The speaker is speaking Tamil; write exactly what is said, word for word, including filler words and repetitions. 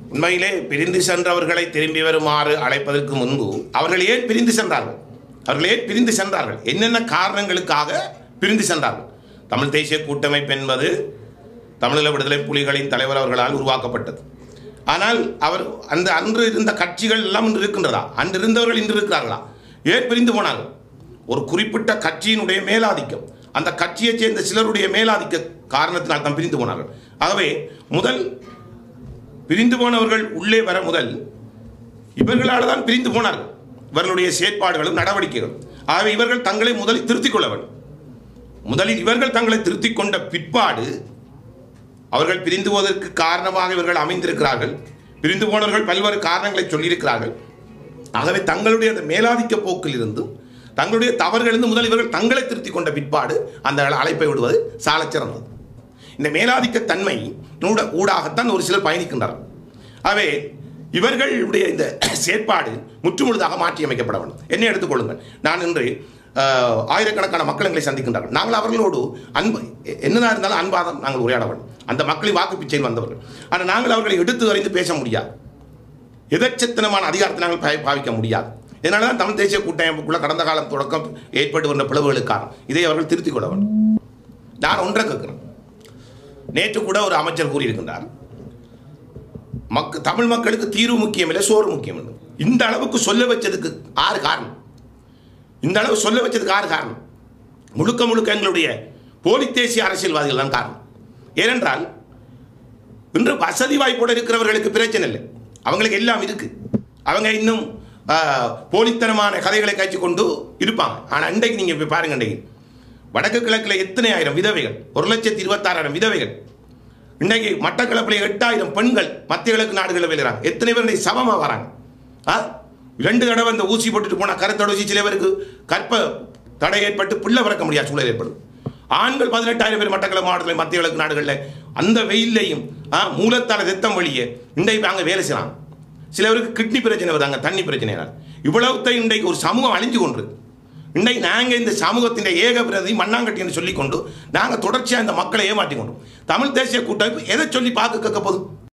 உண்மையிலே பிரிந்து சென்றவர்களை திரும்பி வருமாறு அழைப்பதற்கு முன்பு அவர்கள் ஏன் பிரிந்து சென்றார்கள் அவர்கள் ஏன் பிரிந்து சென்றார்கள் என்னென்ன காரணங்களுக்காக பிரிந்து சென்றார்கள்? தமிழ் தேசிய கூட்டமைப்பு என்பது தமிழீழ விடுதலை புலிகளின் தலைவர் அவர்களால் உருவாக்கப்பட்டது. ஆனால் அவர் அந்த அன்று இருந்த கட்சிகள் எல்லாம் இன்று இருக்கின்றதா? அன்று இருந்தவர்கள் இன்று இருக்கிறார்களா? ஏன் பிரிந்து போனார்கள்? ஒரு குறிப்பிட்ட கட்சியினுடைய மேலாதிக்கம், அந்த கட்சியைச் சேர்ந்த சிலருடைய மேலாதிக்க காரணத்தினால் தான் பிரிந்து போனார்கள். ஆகவே முதல் பிரிந்து போனவர்கள் உள்ளே வர முதல் இவர்களால் தான் பிரிந்து போனார்கள். இவர்களுடைய செயற்பாடுகளும் நடவடிக்கைகளும். ஆகவே இவர்கள் தங்களை முதலில் திருத்திக் கொள்ள வேண்டும். முதலில் இவர்கள் தங்களை திருத்திக் கொண்ட பிற்பாடு அவர்கள் பிரிந்து போவதற்கு காரணமாக இவர்கள் அமைந்திருக்கிறார்கள். பிரிந்து போனவர்கள் பல்வேறு காரணங்களை சொல்லியிருக்கிறார்கள். ஆகவே தங்களுடைய அந்த மேலாதிக்க போக்கில் இருந்தும் தங்களுடைய தவறுகளிலிருந்து முதல் இவர்கள் தங்களை திருத்திக் கொண்ட பிற்பாடு அந்த அழைப்பை விடுவது சாலச் சிறந்தது. இந்த மேலாதிக்க தன்மை ஊடாகத்தான் ஒரு சிலர் பயணிக்கின்றார்கள். ஆகவே இவர்களுடைய இந்த செயற்பாடு முற்றுமுழுதாக மாற்றி அமைக்கப்பட வேண்டும். என்னை எடுத்துக்கொள்ளுங்கள். நான் இன்று ஆயிரக்கணக்கான மக்கள் எங்களை சந்திக்கின்றார்கள். நாங்கள் அவர்களோடு அன்பு என்னதான் இருந்தாலும் அன்பாக நாங்கள் உரையாட வேண்டும். அந்த மக்களின் வாக்கு பிச்சையில் வந்தவர்கள். ஆனால் நாங்கள் அவர்களை எடுத்து அறிந்து பேச முடியாது. எதச்சத்தனமான அதிகாரத்தை நாங்கள் பாவிக்க முடியாது. இதனால தான் தமிழ் தேசிய கூட்டமைப்புக்குள்ள கடந்த காலம் தொடக்கம் ஏற்பட்டு வந்த பிளவுகளுக்கு காரணம். இதை அவர்கள் திருத்திக் கொள்ள வேண்டும். நான் ஒன்றை கேட்கிறேன். நேற்று கூட ஒரு அமைச்சர் கூறியிருக்கின்றார், மக்க தமிழ் மக்களுக்கு தீர்வு முக்கியம் இல்லை, சோறு முக்கியம் இல்லை. இந்த அளவுக்கு சொல்ல வச்சதுக்கு ஆறு காரணம். இந்த அளவு சொல்ல வச்சதுக்கு ஆறு காரணம். முழுக்க முழுக்க எங்களுடைய போலி தேசிய அரசியல்வாதிகள் தான் காரணம். ஏனென்றால் இன்று வசதி வாய்ப்போடு இருக்கிறவர்களுக்கு பிரச்சனை இல்லை, அவங்களுக்கு எல்லாம் இருக்கு. அவங்க இன்னும் போலித்தனமான கதைகளை காய்ச்சி கொண்டு இருப்பாங்க. ஆனால் இன்றைக்கு நீங்கள் போய் பாருங்க, இன்றைக்கு வடக்கு கிழக்கில் எத்தனை ஆயிரம் விதவைகள், ஒரு லட்சத்தி இருபத்தாறாயிரம் விதவைகள். இன்றைக்கு மட்டக்களப்பில் எட்டாயிரம் பெண்கள் மத்திய கிழக்கு நாடுகளில் விழுறாங்க. எத்தனை பேர் இன்றைக்கு சமமாக வராங்க? ஆ ரெண்டு தடவை இந்த ஊசி போட்டுட்டு போனால் கருத்தோட ஊசி சில பேருக்கு கற்ப தடை ஏற்பட்டு பிள்ளை பிறக்க முடியாத சூழல் ஏற்படும். ஆண்கள் பதினெட்டாயிரம் பேர் மட்டக்களப்பு மாவட்டத்தில் மத்திய கிழக்கு நாடுகளில் அந்த வெயிலையும் மூலத்தால் ரத்தம் வழியே இன்றைக்கு அங்கே வேலை செய்யலாம். சிலவருக்கு கிட்னி பிரச்சனை வருதாங்க, தண்ணி பிரச்சனையால். இவ்வளவுத்தை இன்றைக்கு ஒரு சமூகம் அழிஞ்சு கொண்டு இன்றைக்கு நாங்கள் இந்த சமூகத்தின் ஏக பிரதி மண்ணாங்கட்டி என்று சொல்லிக்கொண்டு நாங்கள் தொடர்ச்சியாக இந்த மக்களை ஏமாற்றி கொண்டோம். தமிழ் தேசிய கூட்டமைப்பு எதை சொல்லி பார்க்க கேட்க போதும்?